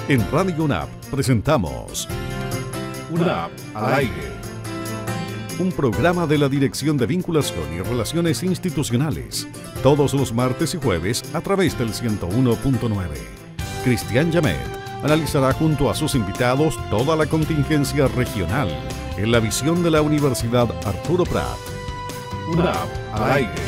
En Radio UNAP presentamos UNAP al aire. Un programa de la Dirección de Vinculación y Relaciones Institucionales. Todos los martes y jueves a través del 101.9. Cristian Yamet analizará junto a sus invitados toda la contingencia regional en la visión de la Universidad Arturo Prat. UNAP al aire.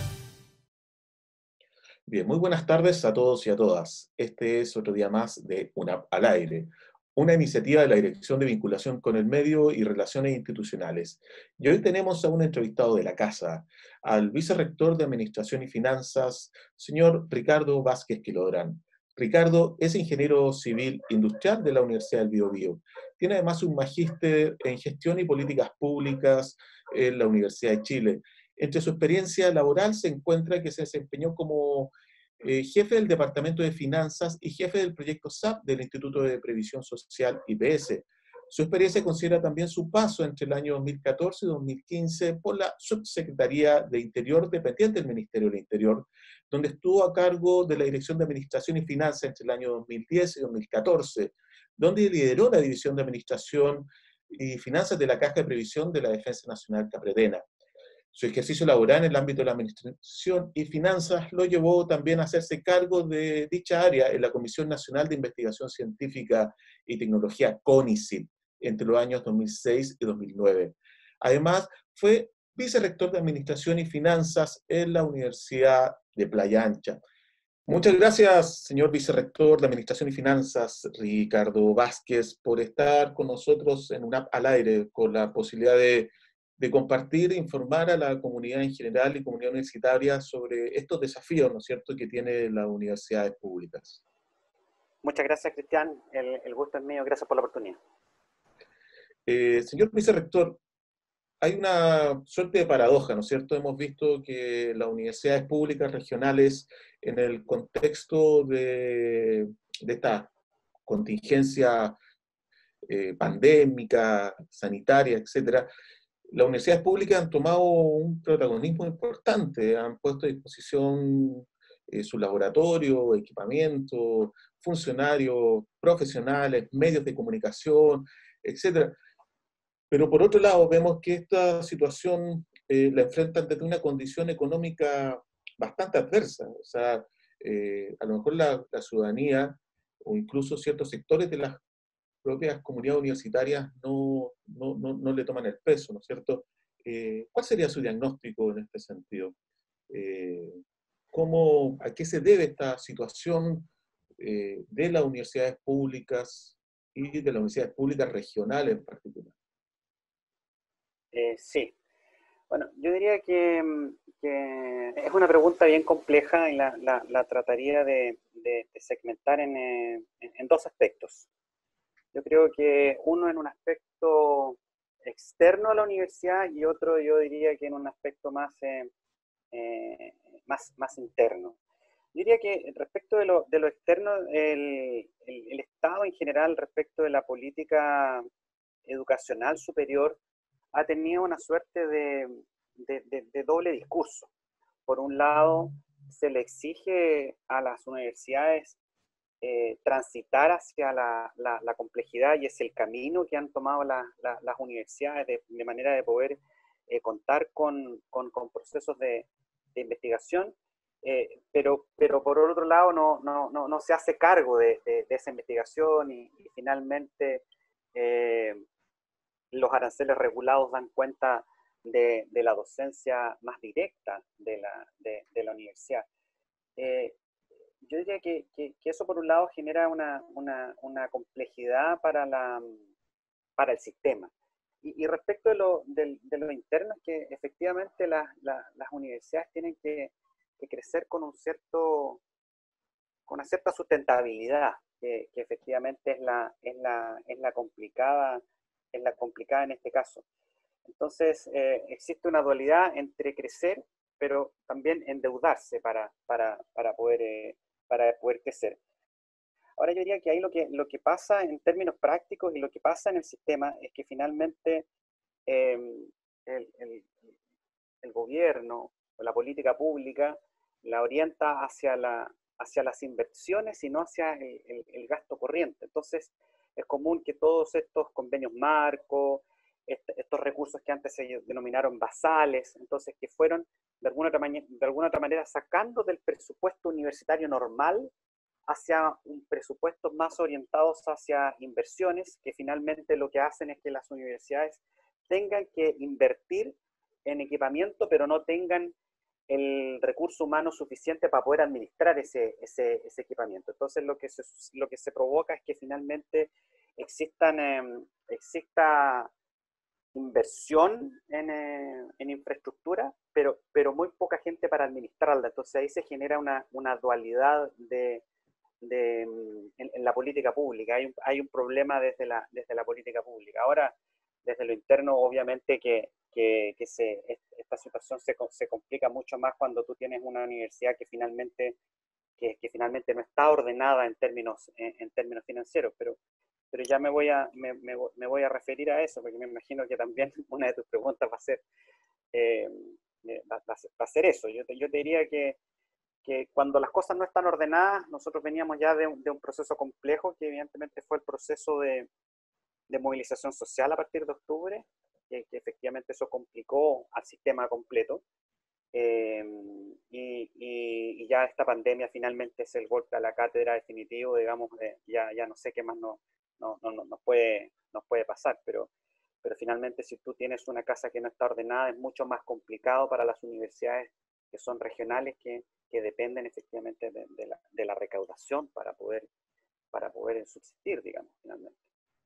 Bien, muy buenas tardes a todos y a todas. Este es otro día más de UNAP al aire, una iniciativa de la Dirección de Vinculación con el Medio y Relaciones Institucionales. Y hoy tenemos a un entrevistado de la casa, al vicerrector de Administración y Finanzas, señor Ricardo Vázquez Quilodrán. Ricardo es ingeniero civil industrial de la Universidad del Biobío. Tiene además un magíster en Gestión y Políticas Públicas en la Universidad de Chile. Entre su experiencia laboral se encuentra que se desempeñó como jefe del Departamento de Finanzas y jefe del proyecto SAP del Instituto de Previsión Social IPS. Su experiencia considera también su paso entre el año 2014 y 2015 por la Subsecretaría de Interior dependiente del Ministerio del Interior, donde estuvo a cargo de la Dirección de Administración y Finanzas entre el año 2010 y 2014, donde lideró la División de Administración y Finanzas de la Caja de Previsión de la Defensa Nacional Capredena. Su ejercicio laboral en el ámbito de la administración y finanzas lo llevó también a hacerse cargo de dicha área en la Comisión Nacional de Investigación Científica y Tecnología, CONICIT, entre los años 2006 y 2009. Además, fue vicerrector de Administración y Finanzas en la Universidad de Playa Ancha. Muchas gracias, señor vicerrector de Administración y Finanzas, Ricardo Vázquez, por estar con nosotros en UNAP al aire, con la posibilidad de compartir e informar a la comunidad en general y comunidad universitaria sobre estos desafíos, ¿no es cierto?, que tienen las universidades públicas. Muchas gracias, Cristian. El gusto es mío. Gracias por la oportunidad. Señor vicerrector, hay una suerte de paradoja, ¿no es cierto? Hemos visto que las universidades públicas regionales, en el contexto de esta contingencia pandémica, sanitaria, etcétera, las universidades públicas han tomado un protagonismo importante, han puesto a disposición su laboratorio, equipamiento, funcionarios, profesionales, medios de comunicación, etcétera. Pero por otro lado, vemos que esta situación la enfrentan desde una condición económica bastante adversa. O sea, a lo mejor la ciudadanía o incluso ciertos sectores de las propias comunidades universitarias no le toman el peso, ¿no es cierto? ¿Cuál sería su diagnóstico en este sentido? ¿A qué se debe esta situación de las universidades públicas y de las universidades públicas regionales en particular? Sí. Bueno, yo diría que es una pregunta bien compleja y la trataría de segmentar en dos aspectos. Yo creo que uno en un aspecto externo a la universidad y otro yo diría que en un aspecto más interno. Yo diría que respecto de lo externo, el Estado en general respecto de la política educacional superior ha tenido una suerte de doble discurso. Por un lado, se le exige a las universidades transitar hacia la complejidad y es el camino que han tomado las universidades de manera de poder contar con procesos de investigación, pero por otro lado no se hace cargo de esa investigación y finalmente los aranceles regulados dan cuenta de la docencia más directa de la universidad. Yo diría que eso por un lado genera una complejidad para el sistema. Y respecto de lo interno, es que efectivamente las universidades tienen que crecer con una cierta sustentabilidad, que efectivamente es la complicada en este caso. Entonces, existe una dualidad entre crecer, pero también endeudarse para poder crecer. Ahora yo diría que ahí lo que pasa en términos prácticos y lo que pasa en el sistema es que finalmente el gobierno o la política pública la orienta hacia hacia las inversiones y no hacia el gasto corriente. Entonces, es común que todos estos convenios marco, estos recursos que antes se denominaron basales, entonces que fueron de alguna otra manera sacando del presupuesto universitario normal hacia un presupuesto más orientados hacia inversiones, que finalmente lo que hacen es que las universidades tengan que invertir en equipamiento, pero no tengan el recurso humano suficiente para poder administrar ese equipamiento. Entonces lo que se provoca es que finalmente exista inversión en infraestructura, pero muy poca gente para administrarla. Entonces ahí se genera una dualidad en la política pública. Hay un problema desde la política pública. Ahora, desde lo interno, obviamente que esta situación se complica mucho más cuando tú tienes una universidad que finalmente no está ordenada en términos financieros, pero ya me voy a referir a eso, porque me imagino que también una de tus preguntas va a ser eso. Yo te diría que cuando las cosas no están ordenadas, nosotros veníamos ya de un proceso complejo, que evidentemente fue el proceso de movilización social a partir de octubre, que efectivamente eso complicó al sistema completo. Y ya esta pandemia finalmente es el golpe a la cátedra definitivo, digamos, ya no sé qué más nos puede pasar, pero finalmente si tú tienes una casa que no está ordenada es mucho más complicado para las universidades que son regionales, que dependen efectivamente de la recaudación para poder subsistir, digamos, finalmente.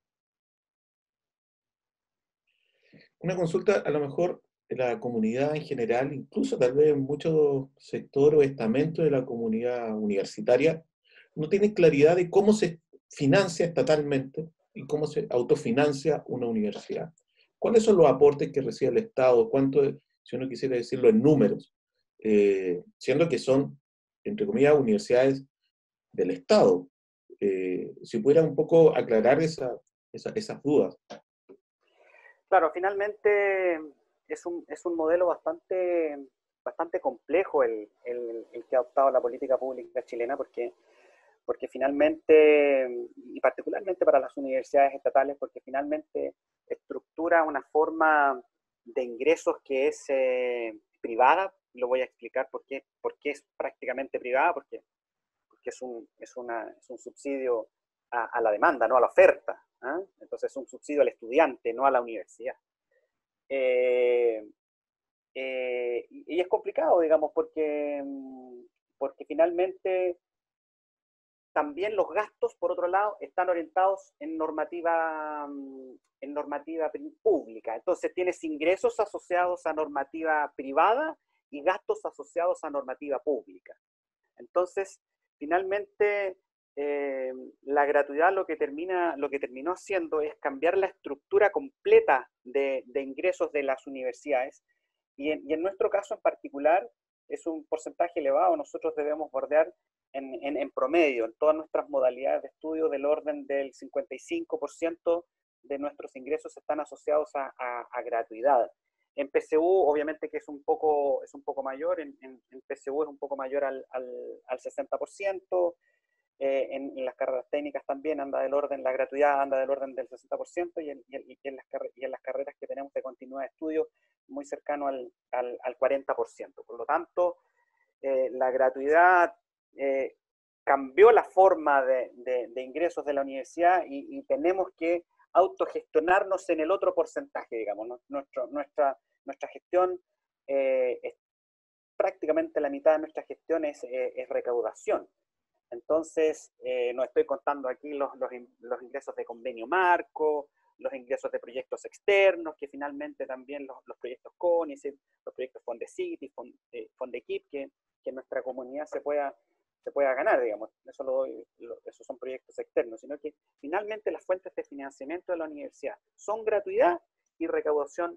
Una consulta, a lo mejor la comunidad en general, incluso tal vez muchos sectores o estamentos de la comunidad universitaria, no tienen claridad de cómo se financia estatalmente y cómo se autofinancia una universidad. ¿Cuáles son los aportes que recibe el Estado? ¿Cuánto, si uno quisiera decirlo en números? Siendo que son, entre comillas, universidades del Estado. Si pudiera un poco aclarar esas dudas. Claro, finalmente es un modelo bastante complejo el que ha adoptado la política pública chilena, porque finalmente, y particularmente para las universidades estatales, porque finalmente estructura una forma de ingresos que es privada. Lo voy a explicar por qué es prácticamente privada, porque es un subsidio a la demanda, no a la oferta. Entonces es un subsidio al estudiante, no a la universidad. Y es complicado, digamos, porque finalmente también los gastos, por otro lado, están orientados en normativa pública. Entonces tienes ingresos asociados a normativa privada y gastos asociados a normativa pública. Entonces, finalmente, la gratuidad lo que terminó haciendo es cambiar la estructura completa de ingresos de las universidades, y en nuestro caso en particular es un porcentaje elevado. Nosotros debemos bordear en promedio, en todas nuestras modalidades de estudio, del orden del 55% de nuestros ingresos están asociados a gratuidad. En PSU, obviamente que es un poco mayor, en PSU es un poco mayor al 60%, en las carreras técnicas también la gratuidad anda del orden del 60%, y en las carreras que tenemos de continuidad de estudio, muy cercano al 40%. Por lo tanto, la gratuidad cambió la forma de ingresos de la universidad, y tenemos que autogestionarnos en el otro porcentaje, digamos. Nuestra gestión, prácticamente la mitad de nuestra gestión es recaudación. Entonces, no estoy contando aquí los ingresos de convenio marco, los ingresos de proyectos externos, que finalmente también los proyectos CONICET, los proyectos Fondesit y Fondequip, que en nuestra comunidad se pueda ganar, digamos. Esos son proyectos externos, sino que finalmente las fuentes de financiamiento de la universidad son gratuidad y recaudación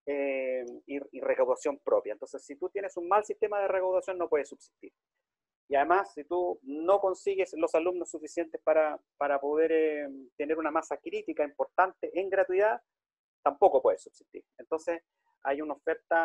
propia. Entonces, si tú tienes un mal sistema de recaudación, no puedes subsistir. Y además, si tú no consigues los alumnos suficientes para poder tener una masa crítica importante en gratuidad, tampoco puedes subsistir. Entonces, hay una oferta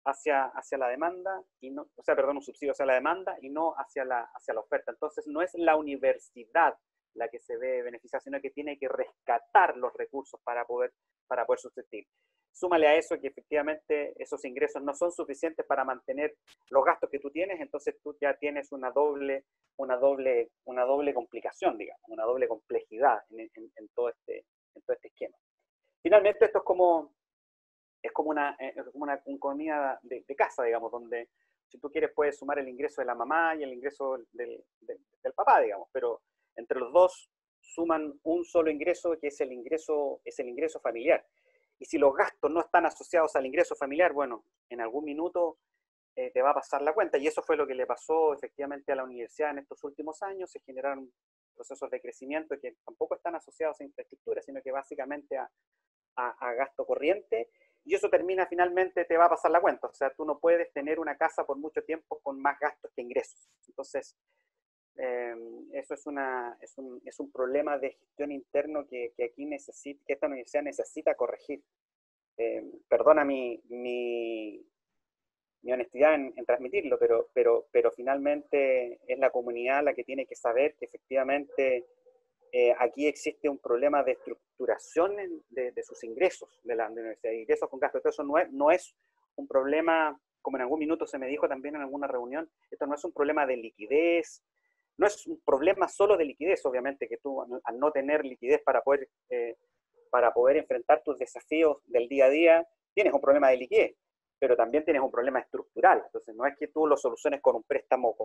hacia la demanda, y no, o sea, perdón, un subsidio hacia la demanda y no hacia la oferta. Entonces, no es la universidad la que se ve beneficiada, sino que tiene que rescatar los recursos para poder subsistir. Súmale a eso que efectivamente esos ingresos no son suficientes para mantener los gastos que tú tienes, entonces tú ya tienes una doble complicación, digamos, una doble complejidad en todo este esquema. Finalmente, esto es como una comida de casa, digamos, donde si tú quieres puedes sumar el ingreso de la mamá y el ingreso del papá, digamos, pero entre los dos suman un solo ingreso, que es el ingreso familiar. Y si los gastos no están asociados al ingreso familiar, bueno, en algún minuto te va a pasar la cuenta. Y eso fue lo que le pasó efectivamente a la universidad en estos últimos años. Se generaron procesos de crecimiento que tampoco están asociados a infraestructura, sino que básicamente a gasto corriente. Y eso termina finalmente, te va a pasar la cuenta. O sea, tú no puedes tener una casa por mucho tiempo con más gastos que ingresos. Entonces, eso es un problema de gestión interno que aquí que esta universidad necesita corregir. Perdona mi honestidad en transmitirlo, pero finalmente es la comunidad la que tiene que saber que efectivamente aquí existe un problema de estructuración de sus ingresos de la universidad, ingresos con gastos. Entonces eso no es un problema, como en algún minuto se me dijo también en alguna reunión, esto no es un problema de liquidez, no es un problema solo de liquidez, obviamente, que tú al no tener liquidez para poder enfrentar tus desafíos del día a día, tienes un problema de liquidez, pero también tienes un problema estructural. Entonces no es que tú lo soluciones con un préstamo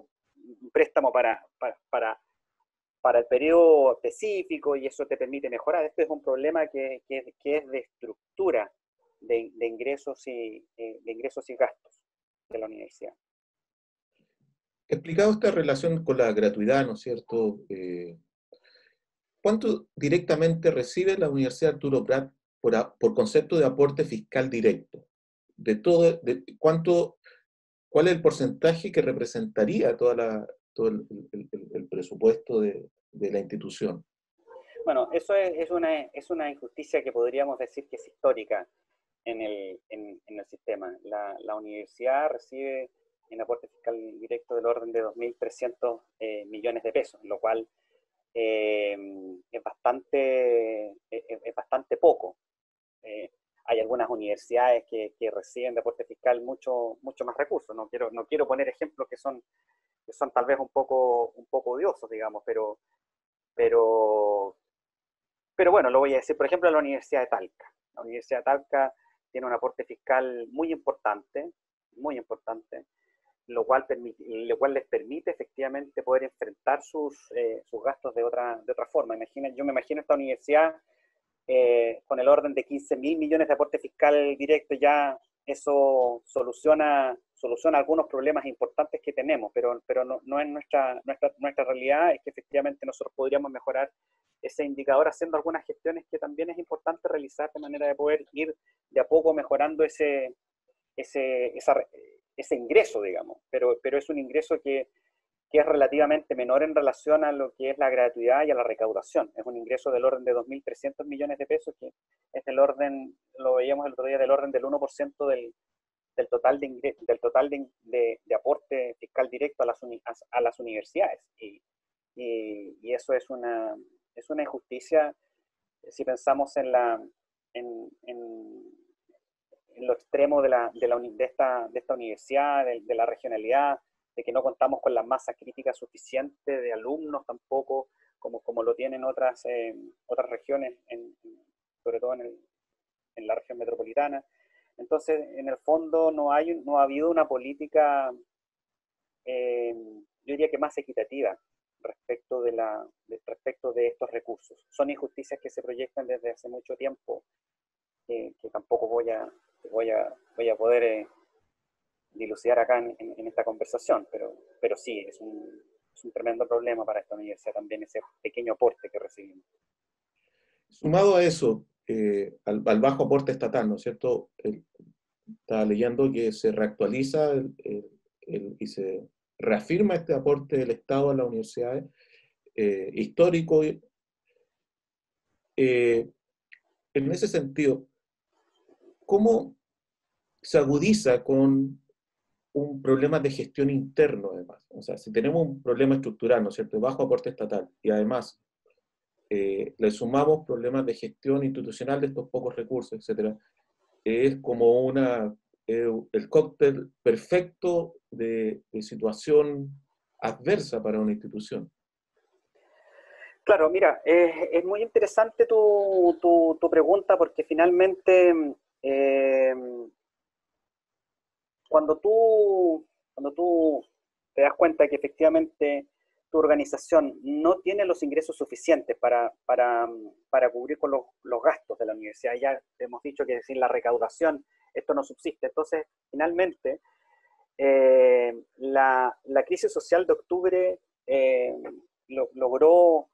para el periodo específico y eso te permite mejorar. Esto es un problema que es de estructura de ingresos y gastos de la universidad. Explicado esta relación con la gratuidad, ¿no es cierto? ¿Cuánto directamente recibe la Universidad Arturo Prat por concepto de aporte fiscal directo? ¿Cuál es el porcentaje que representaría todo el presupuesto de la institución? Bueno, eso es una injusticia que podríamos decir que es histórica en el sistema. La universidad recibe en aporte fiscal directo del orden de 2.300 millones de pesos, lo cual es bastante poco. Hay algunas universidades que reciben de aporte fiscal mucho más recursos. No quiero poner ejemplos que son tal vez un poco odiosos, digamos, pero bueno, lo voy a decir. Por ejemplo, la Universidad de Talca. La Universidad de Talca tiene un aporte fiscal muy importante, lo cual les permite efectivamente poder enfrentar sus gastos de otra forma. Yo me imagino esta universidad con el orden de 15.000 millones de aporte fiscal directo, ya eso soluciona algunos problemas importantes que tenemos, pero no es nuestra realidad. Es que efectivamente nosotros podríamos mejorar ese indicador haciendo algunas gestiones que también es importante realizar de manera de poder ir de a poco mejorando ese ingreso, digamos, pero es un ingreso que es relativamente menor en relación a lo que es la gratuidad y a la recaudación. Es un ingreso del orden de 2.300 millones de pesos, que es del orden, lo veíamos el otro día, del orden del 1% del total de aporte fiscal directo a las universidades. Y eso es una injusticia si pensamos en lo extremo de esta universidad, de la regionalidad, de que no contamos con la masa crítica suficiente de alumnos tampoco, como lo tienen otras regiones, sobre todo en la región metropolitana. Entonces, en el fondo no ha habido una política, yo diría que más equitativa respecto de estos recursos. Son injusticias que se proyectan desde hace mucho tiempo, que tampoco voy a poder dilucidar acá en esta conversación, pero sí, es un tremendo problema para esta universidad también ese pequeño aporte que recibimos. Sumado a eso, al bajo aporte estatal, ¿no es cierto? Estaba leyendo que se reactualiza y se reafirma este aporte del Estado a las universidades, histórico. En ese sentido, ¿cómo se agudiza con un problema de gestión interno, además. O sea, si tenemos un problema estructural, ¿no es cierto?, de bajo aporte estatal, y además le sumamos problemas de gestión institucional de estos pocos recursos, etcétera, es como el cóctel perfecto de situación adversa para una institución. Claro, mira, es muy interesante tu pregunta porque finalmente eh, cuando tú te das cuenta que efectivamente tu organización no tiene los ingresos suficientes para cubrir con los gastos de la universidad, ya hemos dicho que sin la recaudación esto no subsiste, entonces finalmente la crisis social de octubre logró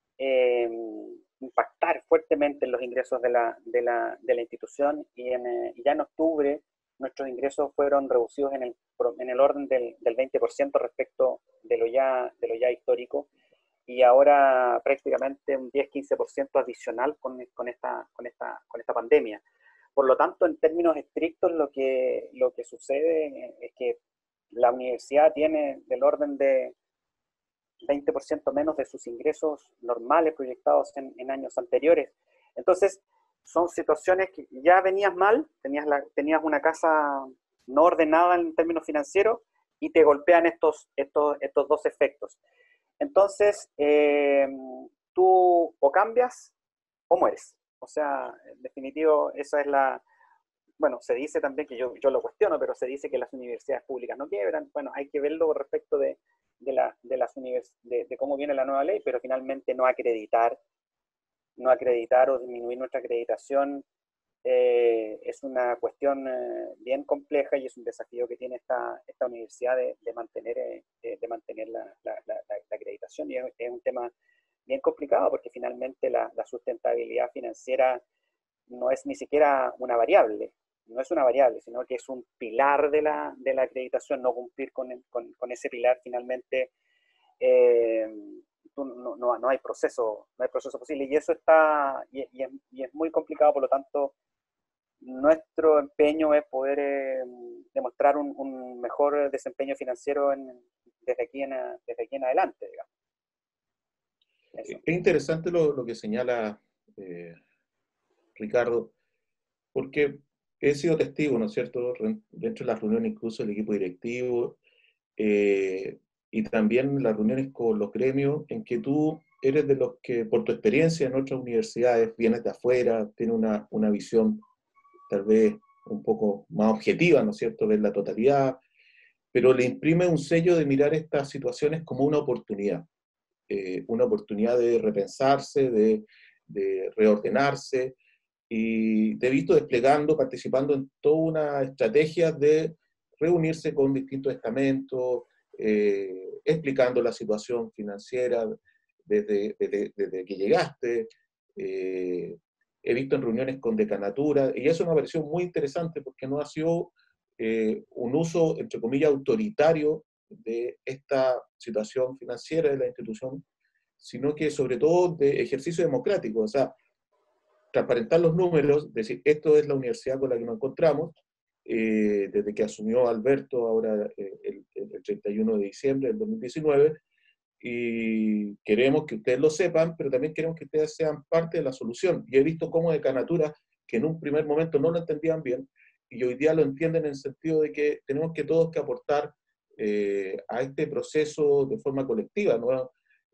impactar fuertemente en los ingresos de la institución y ya en octubre nuestros ingresos fueron reducidos en el orden del 20% respecto de lo ya histórico y ahora prácticamente un 10-15% adicional con esta pandemia. Por lo tanto, en términos estrictos, lo que sucede es que la universidad tiene del orden de 20% menos de sus ingresos normales proyectados en años anteriores. Entonces, son situaciones que ya venías mal, tenías una casa no ordenada en términos financieros y te golpean estos dos efectos. Entonces, tú o cambias o mueres. O sea, en definitivo, esa es bueno, se dice también que yo lo cuestiono, pero se dice que las universidades públicas no quiebran. Bueno, hay que verlo respecto de cómo viene la nueva ley, pero finalmente no acreditar o disminuir nuestra acreditación es una cuestión bien compleja y es un desafío que tiene esta universidad de mantener la acreditación. Y es un tema bien complicado porque finalmente la sustentabilidad financiera no es ni siquiera una variable, no es una variable, sino que es un pilar de la acreditación. No cumplir con ese pilar finalmente no hay proceso posible, y eso y es muy complicado. Por lo tanto, nuestro empeño es poder demostrar un mejor desempeño financiero desde aquí en adelante, digamos. Eso. Es interesante lo que señala Ricardo, porque he sido testigo, ¿no es cierto?, dentro de las reuniones incluso del equipo directivo, y también las reuniones con los gremios, en que tú eres de los que, por tu experiencia en otras universidades, vienes de afuera, tienes una visión tal vez un poco más objetiva, ¿no es cierto?, ver la totalidad, pero le imprime un sello de mirar estas situaciones como una oportunidad de repensarse, de reordenarse, y te he visto desplegando, participando en toda una estrategia de reunirse con distintos estamentos, explicando la situación financiera desde que llegaste. He visto en reuniones con decanatura, y eso me pareció muy interesante porque no ha sido un uso, entre comillas, autoritario de esta situación financiera de la institución, sino que sobre todo de ejercicio democrático. O sea, transparentar los números, decir, esto es la universidad con la que nos encontramos, desde que asumió Alberto ahora el 31 de diciembre del 2019, y queremos que ustedes lo sepan, pero también queremos que ustedes sean parte de la solución. Y he visto cómo decanatura, que en un primer momento no lo entendían bien, y hoy día lo entienden en el sentido de que tenemos que todos que aportar a este proceso de forma colectiva, ¿no?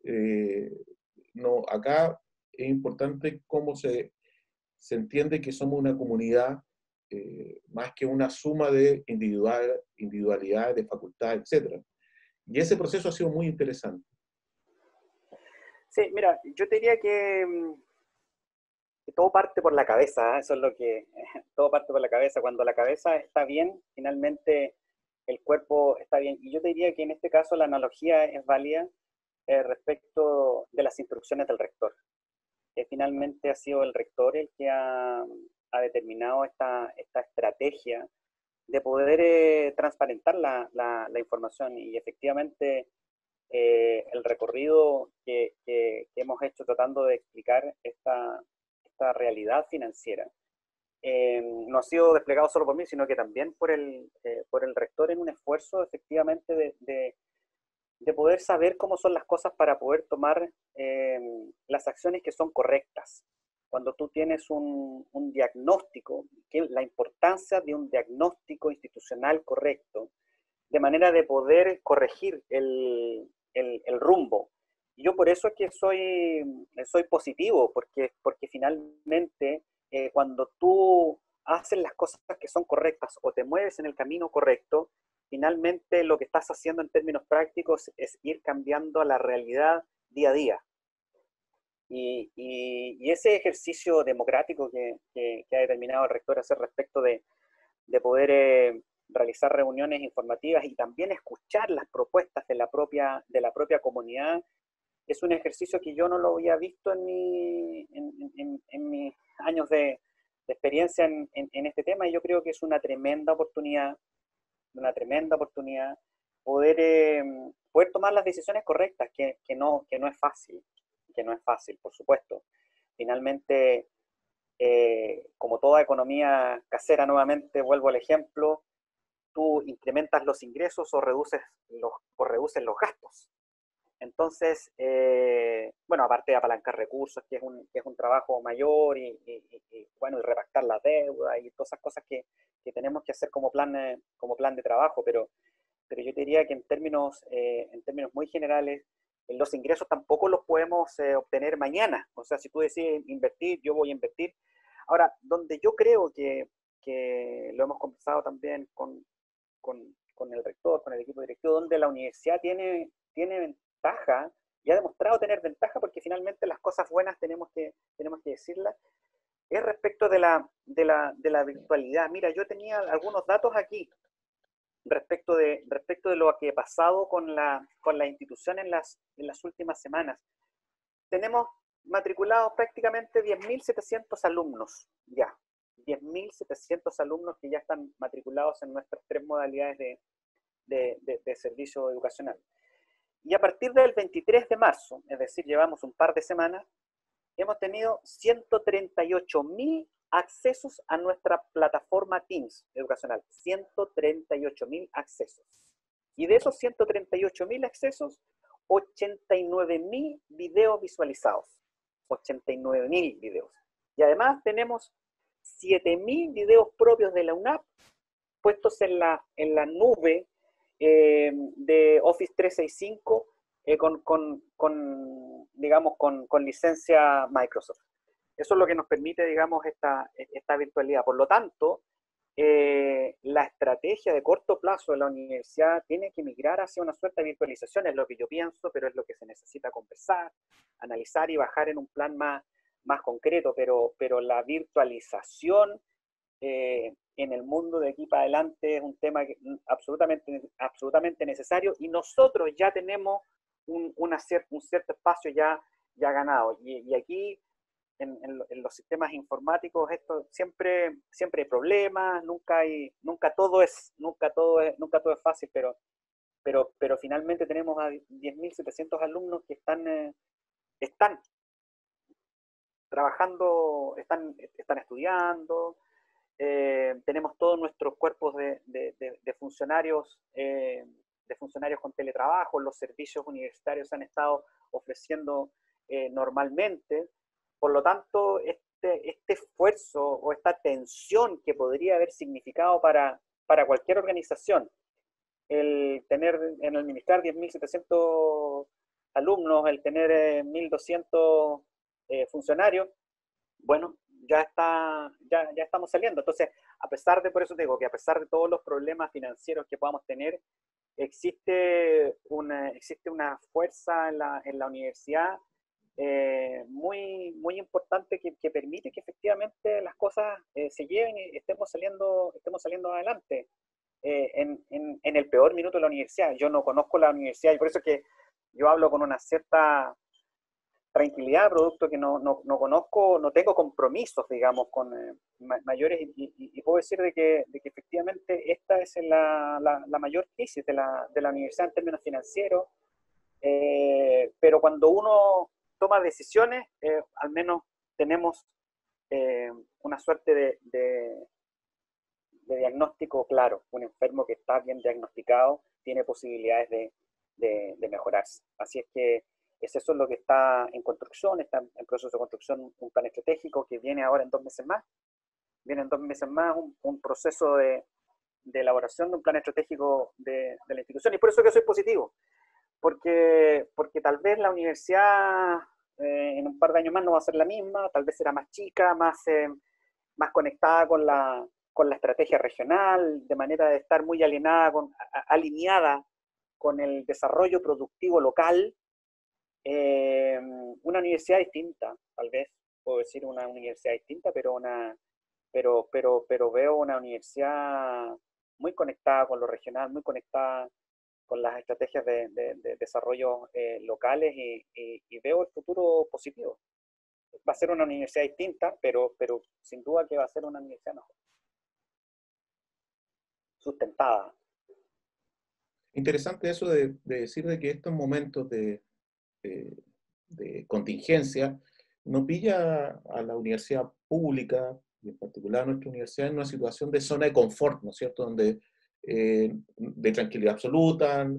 Acá es importante cómo se entiende que somos una comunidad más que una suma de individualidades, de facultades, etc. Y ese proceso ha sido muy interesante. Sí, mira, yo te diría que todo parte por la cabeza, ¿eh? Eso es todo parte por la cabeza. Cuando la cabeza está bien, finalmente el cuerpo está bien. Y yo te diría que en este caso la analogía es válida respecto de las instrucciones del rector, que finalmente ha sido el rector el que ha determinado esta estrategia de poder transparentar la información. Y efectivamente el recorrido que hemos hecho tratando de explicar esta realidad financiera no ha sido desplegado solo por mí, sino que también por el rector en un esfuerzo efectivamente de poder saber cómo son las cosas para poder tomar las acciones que son correctas. Cuando tú tienes un diagnóstico, la importancia de un diagnóstico institucional correcto, de manera de poder corregir el rumbo. Y yo por eso es que soy positivo, porque finalmente cuando tú haces las cosas que son correctas o te mueves en el camino correcto, finalmente lo que estás haciendo en términos prácticos es ir cambiando la realidad día a día. Y ese ejercicio democrático que ha determinado el rector hacer respecto de poder realizar reuniones informativas y también escuchar las propuestas de la propia comunidad, es un ejercicio que yo no lo había visto en mis años de experiencia en este tema, y yo creo que es una tremenda oportunidad poder tomar las decisiones correctas, que no es fácil, por supuesto. Finalmente, como toda economía casera, nuevamente vuelvo al ejemplo, tú incrementas los ingresos o reduces los gastos. Entonces, bueno, aparte de apalancar recursos, que es un trabajo mayor, y bueno, y repactar la deuda y todas esas cosas que tenemos que hacer como plan de trabajo, pero yo te diría que en términos muy generales, los ingresos tampoco los podemos obtener mañana. O sea, si tú decides invertir, yo voy a invertir. Ahora, donde yo creo que lo hemos conversado también con el rector, con el equipo directivo, donde la universidad tiene ventaja, y ha demostrado tener ventaja, porque finalmente las cosas buenas tenemos que decirlas, es respecto de la virtualidad. Mira, yo tenía algunos datos aquí respecto de lo que ha pasado con la institución en las últimas semanas. Tenemos matriculados prácticamente 10.700 alumnos ya. 10.700 alumnos que ya están matriculados en nuestras 3 modalidades de servicio educacional. Y a partir del 23 de marzo, es decir, llevamos un par de semanas, hemos tenido 138.000 accesos a nuestra plataforma Teams educacional. 138.000 accesos. Y de esos 138.000 accesos, 89.000 videos visualizados. 89.000 videos. Y además tenemos 7.000 videos propios de la UNAP puestos en la nube de Office 365 digamos, con licencia Microsoft. Eso es lo que nos permite, digamos, esta virtualidad. Por lo tanto, la estrategia de corto plazo de la universidad tiene que migrar hacia una suerte de virtualización, es lo que yo pienso, pero es lo que se necesita conversar, analizar y bajar en un plan más concreto, pero la virtualización en el mundo de aquí para adelante es un tema absolutamente necesario, y nosotros ya tenemos un cierto espacio ya ganado. Y aquí, en los sistemas informáticos, esto siempre hay problemas, nunca todo es fácil, pero finalmente tenemos a 10.700 alumnos que están trabajando, están estudiando. Tenemos todos nuestros cuerpos de funcionarios con teletrabajo. Los servicios universitarios se han estado ofreciendo normalmente. Por lo tanto, este esfuerzo o esta tensión que podría haber significado para cualquier organización el tener, en administrar 10.700 alumnos, el tener 1.200 funcionarios, bueno, ya estamos saliendo. Entonces, por eso te digo que a pesar de todos los problemas financieros que podamos tener, existe una fuerza en la universidad muy importante que permite que efectivamente las cosas se lleven y estemos saliendo adelante en el peor minuto de la universidad. Yo no conozco la universidad, y por eso es que yo hablo con una cierta tranquilidad, producto que no conozco, no tengo compromisos, digamos, con mayores, y puedo decir de que efectivamente esta es la mayor crisis de la universidad en términos financieros, pero cuando uno toma decisiones, al menos tenemos una suerte de diagnóstico claro. Un enfermo que está bien diagnosticado tiene posibilidades de mejorarse. Así es que eso es lo que está en construcción, está en proceso de construcción un plan estratégico que viene ahora en 2 meses más. Viene en 2 meses más un proceso de elaboración de un plan estratégico de la institución. Y por eso que soy positivo, porque tal vez la universidad en un par de años más no va a ser la misma, tal vez será más chica, más conectada con la estrategia regional, de manera de estar muy alineada con el desarrollo productivo local. Una universidad distinta, tal vez puedo decir una universidad distinta, pero veo una universidad muy conectada con lo regional, muy conectada con las estrategias de desarrollo locales, y veo el futuro positivo. Va a ser una universidad distinta, pero sin duda que va a ser una universidad mejor, sustentada. Interesante eso de decir de que estos momentos de contingencia no pilla a la universidad pública, y en particular a nuestra universidad, en una situación de zona de confort, ¿no es cierto?, donde de tranquilidad absoluta,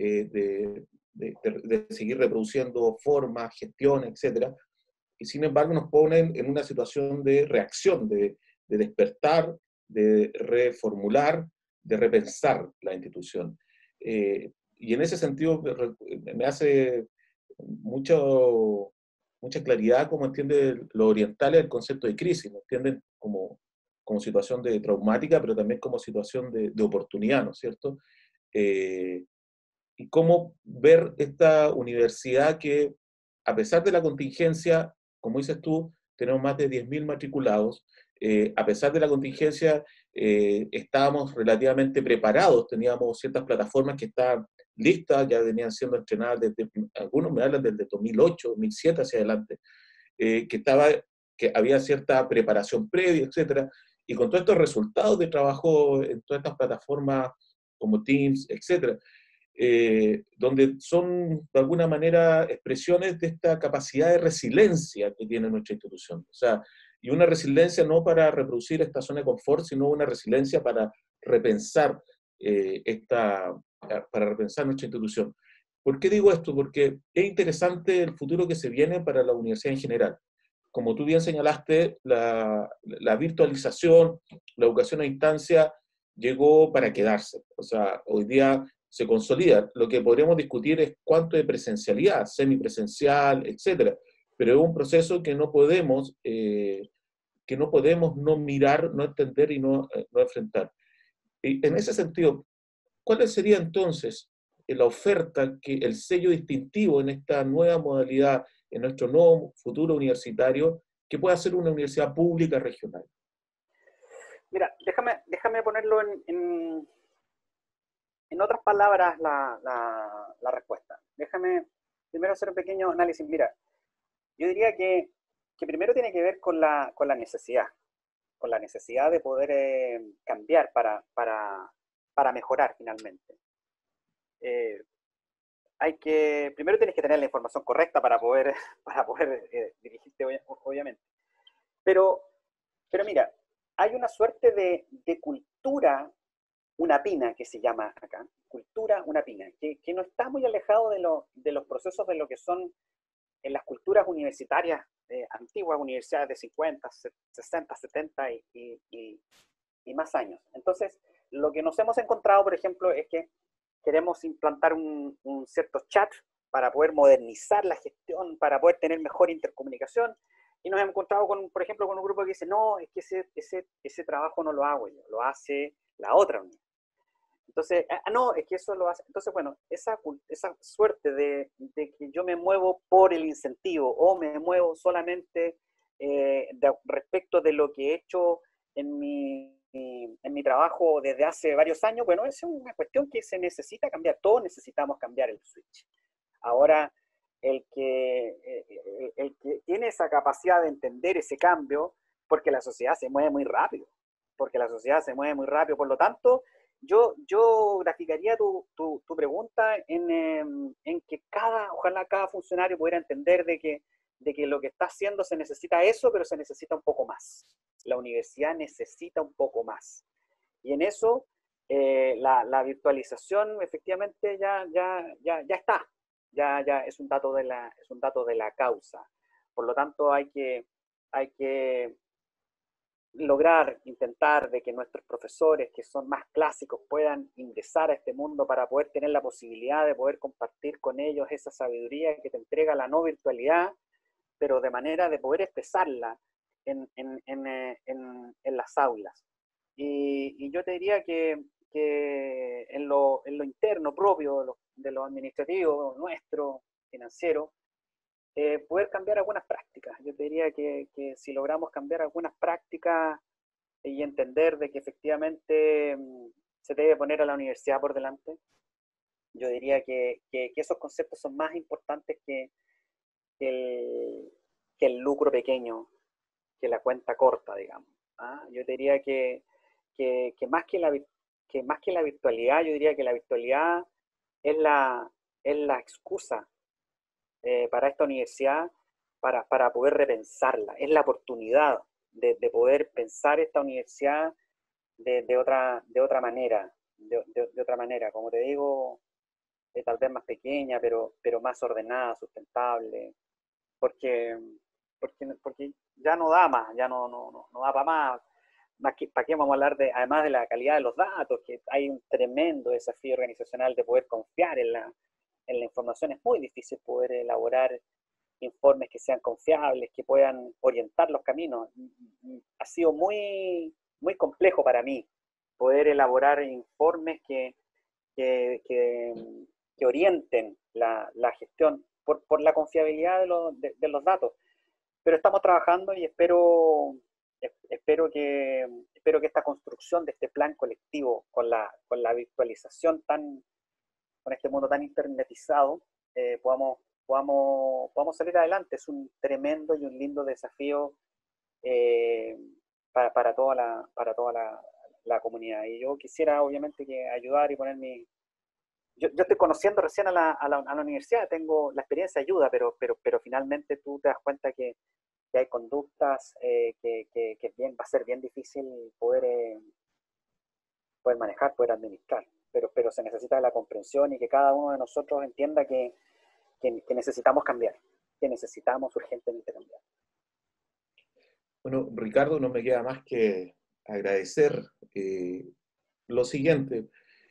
de seguir reproduciendo formas, gestiones, etcétera, y sin embargo nos ponen en una situación de reacción, de despertar, de reformular, de repensar la institución. Y en ese sentido me hace mucha claridad cómo entienden los orientales el concepto de crisis, lo entienden como situación de traumática, pero también como situación de oportunidad, ¿no es cierto? Y cómo ver esta universidad que, a pesar de la contingencia, como dices tú, tenemos más de 10.000 matriculados, a pesar de la contingencia, estábamos relativamente preparados, teníamos ciertas plataformas que estaban listas, ya venían siendo entrenadas desde, algunos me hablan desde 2008, 2007 hacia adelante, que había cierta preparación previa, etcétera, y con todos estos resultados de trabajo en todas estas plataformas como Teams, etcétera, donde son de alguna manera expresiones de esta capacidad de resiliencia que tiene nuestra institución. O sea, y una resiliencia no para reproducir esta zona de confort, sino una resiliencia para repensar, para repensar nuestra institución. ¿Por qué digo esto? Porque es interesante el futuro que se viene para la universidad en general. Como tú bien señalaste, la virtualización, la educación a distancia llegó para quedarse. O sea, hoy día se consolida. Lo que podríamos discutir es cuánto de presencialidad, semipresencial, etcétera. Pero es un proceso que no podemos no mirar, no entender y no enfrentar. Y en ese sentido, ¿cuál sería entonces la oferta, el sello distintivo en esta nueva modalidad, en nuestro nuevo futuro universitario, que pueda ser una universidad pública regional? Mira, déjame ponerlo en otras palabras la respuesta. Déjame primero hacer un pequeño análisis. Mira, yo diría que primero tiene que ver con la necesidad de poder cambiar para mejorar finalmente. Primero tienes que tener la información correcta para poder dirigirte, obviamente. Pero mira, hay una suerte de cultura unapina que se llama acá, cultura unapina, que no está muy alejado de los procesos de lo que son en las culturas universitarias, antiguas universidades de 50, 60, 70 y más años. Entonces, lo que nos hemos encontrado, por ejemplo, es que queremos implantar un cierto chat para poder modernizar la gestión, para poder tener mejor intercomunicación, y nos hemos encontrado, por ejemplo, con un grupo que dice, no, es que ese trabajo no lo hago yo, lo hace la otra unidad. Entonces, no, es que eso lo hace. Entonces, bueno, esa suerte de que yo me muevo por el incentivo o me muevo solamente respecto de lo que he hecho en mi trabajo desde hace varios años, bueno, esa es una cuestión que se necesita cambiar. Todos necesitamos cambiar el switch. Ahora, el que tiene esa capacidad de entender ese cambio, porque la sociedad se mueve muy rápido, por lo tanto, yo graficaría tu pregunta en que ojalá cada funcionario pudiera entender de de que lo que está haciendo se necesita eso, pero se necesita un poco más. La universidad necesita un poco más. Y en eso la virtualización efectivamente ya está. Ya es un dato de la causa. Por lo tanto, hay que lograr, intentar de que nuestros profesores, que son más clásicos, puedan ingresar a este mundo para poder tener la posibilidad de poder compartir con ellos esa sabiduría que te entrega la no virtualidad, pero de manera de poder expresarla en las aulas. Y yo te diría que en lo interno propio de lo administrativo, nuestro, financiero, poder cambiar algunas prácticas. Yo te diría que si logramos cambiar algunas prácticas y entender de que efectivamente se debe poner a la universidad por delante, yo diría que esos conceptos son más importantes que el lucro pequeño, que la cuenta corta, digamos. ¿Ah? Yo te diría que más que la virtualidad, yo diría que la virtualidad es la excusa para esta universidad para poder repensarla. Es la oportunidad de poder pensar esta universidad de otra manera. De otra manera, como te digo, tal vez más pequeña, pero más ordenada, sustentable, porque ya no da más, ya no da para más. ¿Para qué vamos a hablar además de la calidad de los datos? Que hay un tremendo desafío organizacional de poder confiar en la información. Es muy difícil poder elaborar informes que sean confiables, que puedan orientar los caminos. Ha sido muy, muy complejo para mí poder elaborar informes que orienten la gestión por la confiabilidad de los datos. Pero estamos trabajando y espero que esta construcción de este plan colectivo con la virtualización con este mundo tan internetizado, podamos salir adelante. Es un tremendo y un lindo desafío para toda la comunidad. Y yo quisiera obviamente ayudar y poner yo estoy conociendo recién a la universidad, tengo la experiencia ayuda, pero finalmente tú te das cuenta que hay conductas que va a ser bien difícil poder manejar, poder administrar, pero se necesita la comprensión y que cada uno de nosotros entienda que necesitamos cambiar, que necesitamos urgentemente cambiar. Bueno, Ricardo, no me queda más que agradecer lo siguiente.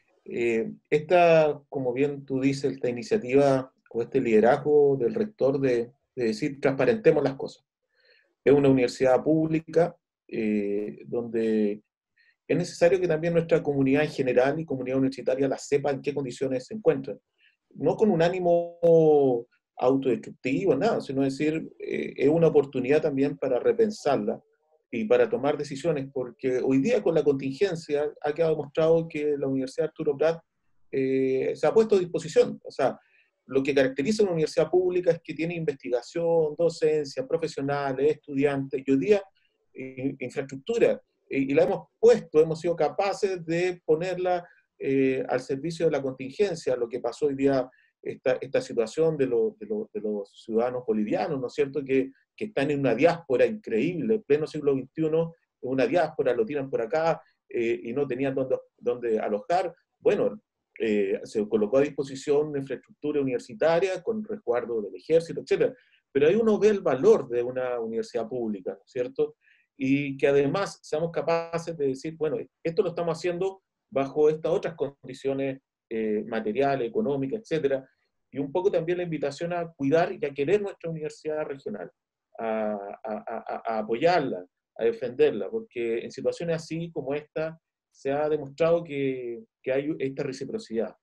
Como bien tú dices, esta iniciativa o este liderazgo del rector de decir transparentemos las cosas. Es una universidad pública donde es necesario que también nuestra comunidad en general y comunidad universitaria la sepa en qué condiciones se encuentran. No con un ánimo autodestructivo, nada, sino decir, es una oportunidad también para repensarla y para tomar decisiones, porque hoy día con la contingencia ha quedado demostrado que la Universidad Arturo Prat se ha puesto a disposición. O sea, lo que caracteriza a una universidad pública es que tiene investigación, docencia, profesionales, estudiantes, y hoy día infraestructura, y la hemos puesto, hemos sido capaces de ponerla al servicio de la contingencia. Lo que pasó hoy día, esta situación de los ciudadanos bolivianos, ¿no es cierto?, que están en una diáspora increíble, en pleno siglo XXI, en una diáspora, lo tiran por acá y no tenían dónde alojar. Bueno, se colocó a disposición una infraestructura universitaria con resguardo del ejército, etc. Pero ahí uno ve el valor de una universidad pública, ¿no es cierto?, y que además seamos capaces de decir, bueno, esto lo estamos haciendo bajo estas otras condiciones materiales, económicas, etcétera, y un poco también la invitación a cuidar y a querer nuestra universidad regional, a apoyarla, a defenderla, porque en situaciones así como esta se ha demostrado que hay esta reciprocidad.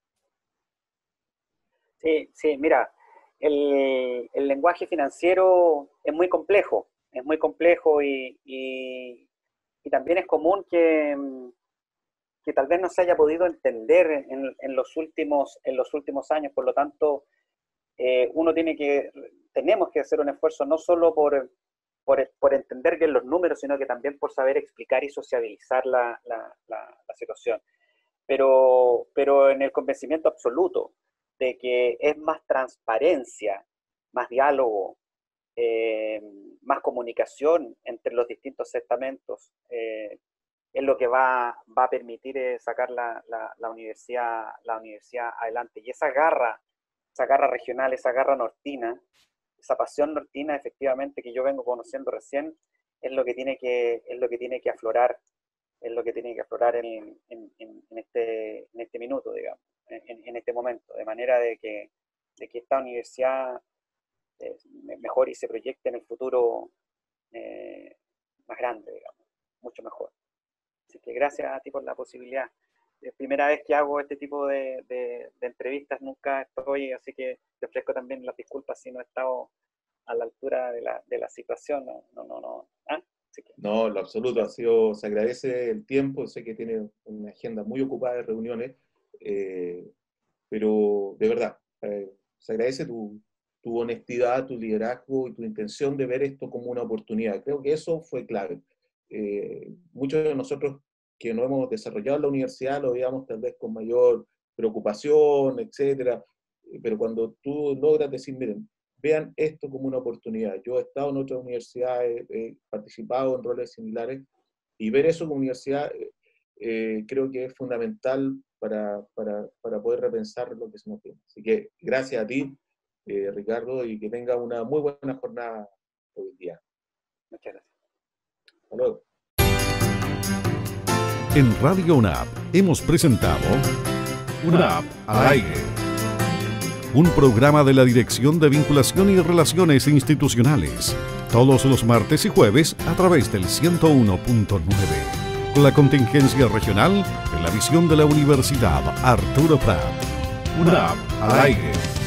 Sí, mira, el lenguaje financiero es muy complejo y también es común que tal vez no se haya podido entender en los últimos años. Por lo tanto, tenemos que hacer un esfuerzo no solo por entender bien los números, sino que también por saber explicar y sociabilizar la situación. Pero en el convencimiento absoluto de que es más transparencia, más diálogo, más comunicación entre los distintos estamentos, es lo que va a permitir sacar la universidad adelante. Y esa garra regional, esa garra nortina, esa pasión nortina, efectivamente, que yo vengo conociendo recién, es lo que tiene que aflorar, en este minuto, digamos, en este momento, de manera de que esta universidad mejore y se proyecte en el futuro más grande, digamos, mucho mejor. Así que gracias a ti por la posibilidad. Es primera vez que hago este tipo de entrevistas, nunca estoy, así que te ofrezco también las disculpas si no he estado a la altura de la situación. No. ¿Ah? No, en lo absoluto, se agradece el tiempo, sé que tiene una agenda muy ocupada de reuniones, pero de verdad, se agradece tu honestidad, tu liderazgo y tu intención de ver esto como una oportunidad. Creo que eso fue clave. Muchos de nosotros que no hemos desarrollado en la universidad lo veíamos tal vez con mayor preocupación, etcétera, pero cuando tú logras decir, miren, vean esto como una oportunidad. Yo he estado en otras universidades, he participado en roles similares, y ver eso como universidad creo que es fundamental para poder repensar lo que se nos tiene. Así que gracias a ti, Ricardo, y que tenga una muy buena jornada hoy día. Muchas gracias. Hasta luego. En Radio UNAP hemos presentado UNAP al aire, un programa de la Dirección de Vinculación y Relaciones Institucionales, todos los martes y jueves a través del 101.9, con la contingencia regional en la visión de la Universidad Arturo Prat. UNAP al aire.